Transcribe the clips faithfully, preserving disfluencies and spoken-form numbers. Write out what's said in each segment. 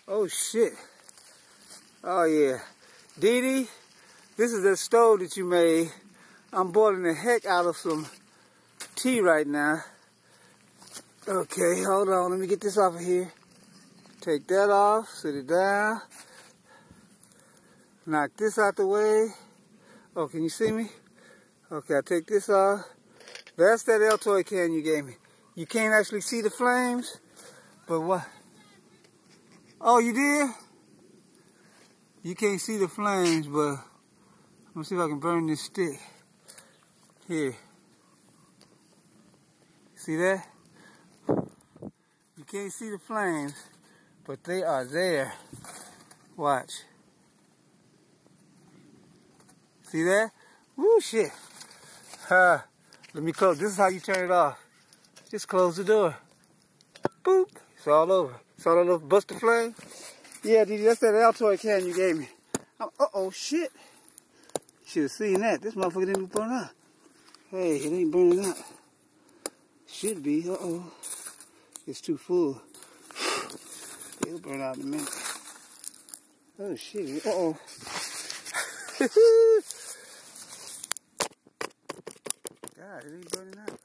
Oh shit. Oh yeah. Dee Dee, this is the stove that you made. I'm boiling the heck out of some tea right now. Okay, hold on. Let me get this off of here. Take that off. Sit it down. Knock this out the way. Oh, can you see me? Okay, I take this off. That's that Altoid can you gave me. You can't actually see the flames, but what? Oh, you did? You can't see the flames, but I'm gonna see if I can burn this stick. Here. See that? You can't see the flames, but they are there. Watch. See that? Woo, shit. Uh, let me close. This is how you turn it off. Just close the door. Boop. It's all over. It's all over. Bust the flame. Yeah, Dee Dee, that's that Altoid can you gave me. Oh, uh-oh, shit. Should have seen that. This motherfucker didn't burn out. Hey, it ain't burning out. Should be. Uh-oh. It's too full. It'll burn out in a minute. Oh, shit. Uh-oh. God, it ain't burning out.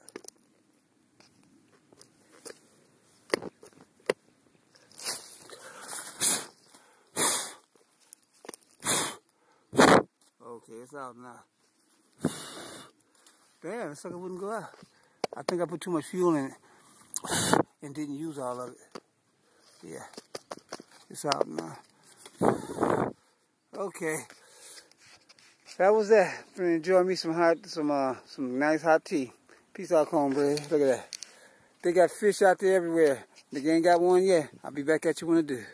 Okay, it's out now. Damn, that sucker wouldn't go out. I think I put too much fuel in it and didn't use all of it. Yeah, it's out now. Okay, that was that. I'm gonna enjoy me some hot, some uh, some nice hot tea. Peace out, cornbread. Look at that. They got fish out there everywhere. They ain't got one yet. I'll be back at you when I do.